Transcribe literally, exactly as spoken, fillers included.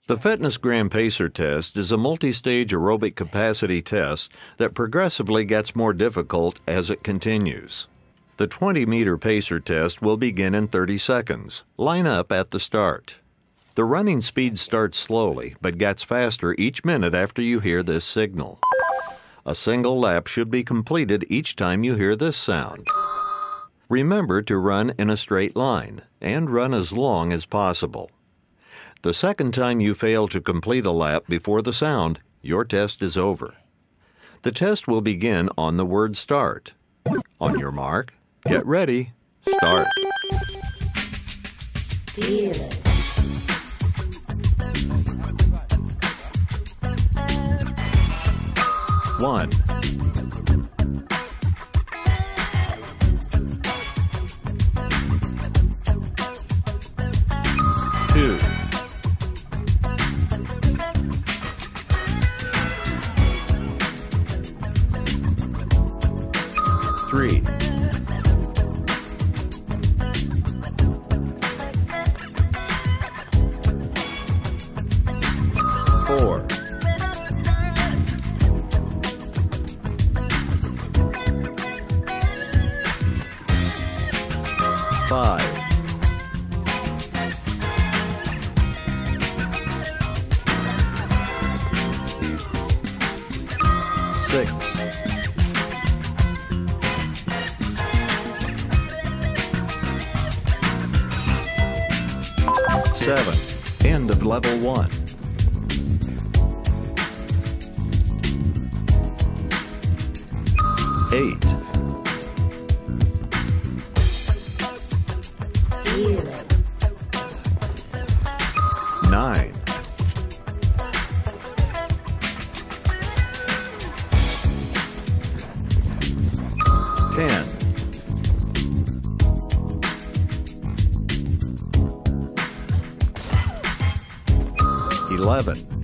The Fitness Gram Pacer test is a multi-stage aerobic capacity test that progressively gets more difficult as it continues. The twenty meter pacer test will begin in thirty seconds. Line up at the start. The running speed starts slowly, but gets faster each minute after you hear this signal. A single lap should be completed each time you hear this sound. Remember to run in a straight line, and run as long as possible. The second time you fail to complete a lap before the sound, your test is over. The test will begin on the word start. On your mark, get ready, start. Feel it. One. Two. Three. Four. Five. Six. Seven. End of level one. Eight. Feel it. Nine. Ten. Eleven.